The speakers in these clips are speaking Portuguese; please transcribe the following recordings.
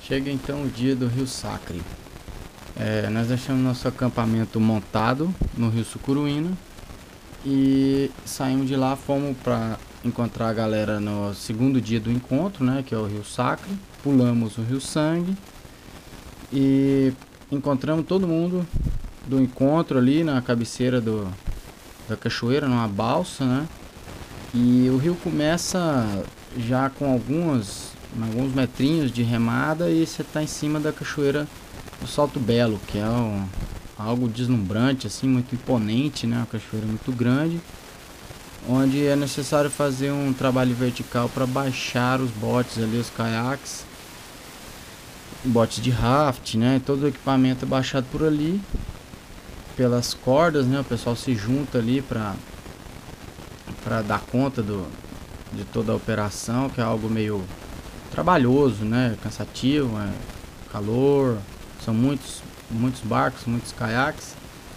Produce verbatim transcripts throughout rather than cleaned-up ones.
Chega então o dia do Rio Sacre. É, nós deixamos nosso acampamento montado no Rio Sucuruína e saímos de lá, fomos para encontrar a galera no segundo dia do encontro, né, que é o Rio Sacre. Pulamos o Rio Sangue e encontramos todo mundo do encontro ali na cabeceira do, da cachoeira, numa balsa, né? E o rio começa já com algumas, alguns metrinhos de remada e você está em cima da cachoeira do Salto Belo, que é um, algo deslumbrante, assim, muito imponente, né? Uma cachoeira muito grande, onde é necessário fazer um trabalho vertical para baixar os botes ali, os caiaques, botes de raft, né? Todo o equipamento é baixado por ali, pelas cordas, né? O pessoal se junta ali para para dar conta do, de toda a operação, que é algo meio trabalhoso, né? Cansativo, é calor, são muitos, muitos barcos, muitos caiaques.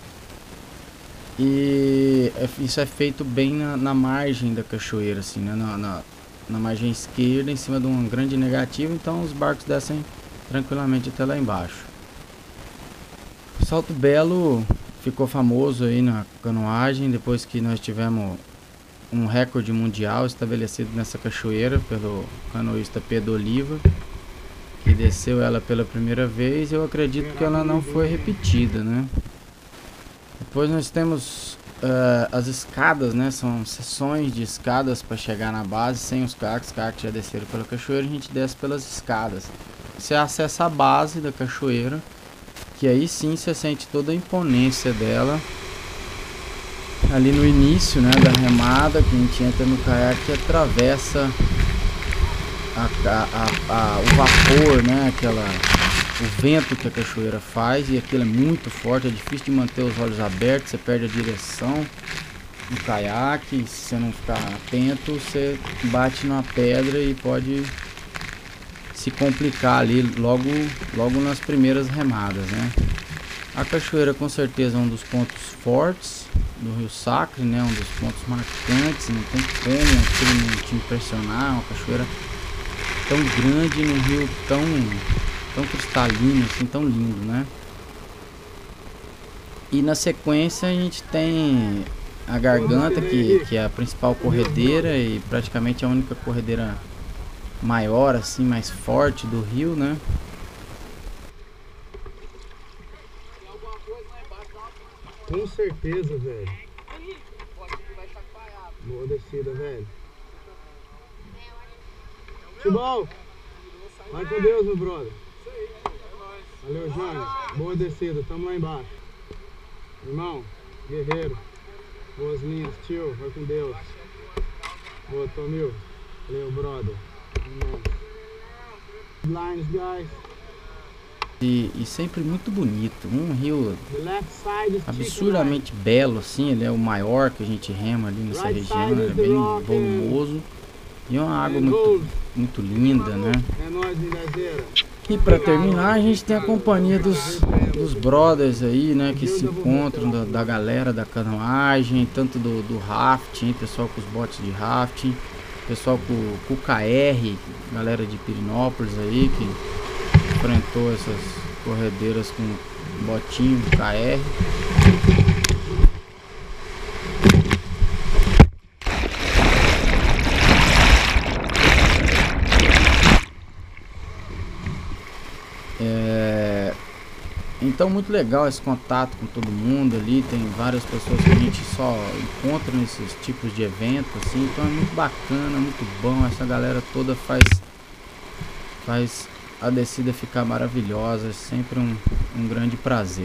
E é, isso é feito bem na, na margem da cachoeira, assim, né? na, na, na margem esquerda, em cima de um grande negativo, então os barcos descem tranquilamente até lá embaixo. O Salto Belo ficou famoso aí na canoagem depois que nós tivemos um recorde mundial estabelecido nessa cachoeira pelo canoísta Pedro Oliva, que desceu ela pela primeira vez. Eu acredito que ela não foi repetida, né? Depois nós temos uh, as escadas, né? São seções de escadas para chegar na base sem os caiaques. Os caiaques já desceram pela cachoeira, a gente desce pelas escadas. Você acessa a base da cachoeira, que aí sim você sente toda a imponência dela. Ali no início, né, da remada, que a gente entra no caiaque e atravessa a, a, a, a, o vapor, né, aquela, o vento que a cachoeira faz, e aquilo é muito forte, é difícil de manter os olhos abertos, você perde a direção no caiaque. Se você não ficar atento, você bate numa pedra e pode se complicar ali logo, logo nas primeiras remadas, né. A cachoeira com certeza é um dos pontos fortes do Rio Sacre, né? Um dos pontos marcantes, não tem como aquilo não te impressionar. Uma cachoeira tão grande num rio tão, tão cristalino, assim, tão lindo, né? E na sequência a gente tem a Garganta, que, que é a principal corredeira e praticamente a única corredeira maior, assim, mais forte do rio, né? Com certeza, velho. Boa descida, velho. Tibão, vai com Deus, meu brother. Valeu, Jânio. Boa descida, tamo lá embaixo. Irmão, guerreiro. Boas linhas, tio, vai com Deus. Boa, Tomil. Valeu, brother. Lines, guys. E, e sempre muito bonito, um rio absurdamente belo, assim. Ele é o maior que a gente rema ali nessa região, é bem volumoso e é uma água muito, muito linda, né? E para terminar, a gente tem a companhia dos, dos brothers aí, né, que se encontram, da, da galera da canoagem, tanto do, do rafting, pessoal com os botes de rafting, pessoal com, com o K R, galera de Pirinópolis aí, que enfrentou essas corredeiras com botinho, K R. É... Então, muito legal esse contato com todo mundo ali. Tem várias pessoas que a gente só encontra nesses tipos de eventos, assim. Então é muito bacana, muito bom. Essa galera toda faz faz a descida ficar maravilhosa, é sempre um, um grande prazer.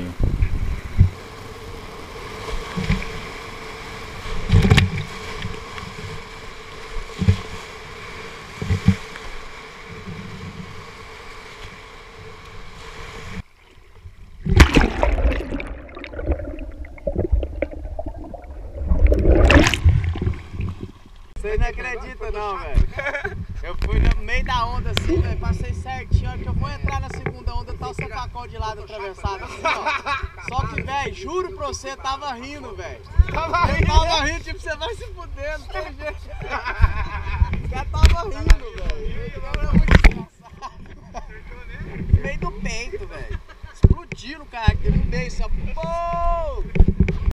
Vocês não acreditam não, velho. Eu fui no meio da onda assim, velho, passei certinho. A hora que eu vou entrar na segunda onda, tá o sapacol de lado atravessado assim, ó. Só que, velho, juro pra você, tava rindo, velho. Tava rindo? Tava rindo, tipo, você vai se fuder, não tem jeito. O cara tava rindo, velho. meio do peito, velho. Explodiu no cara, teve no meio, assim, ó.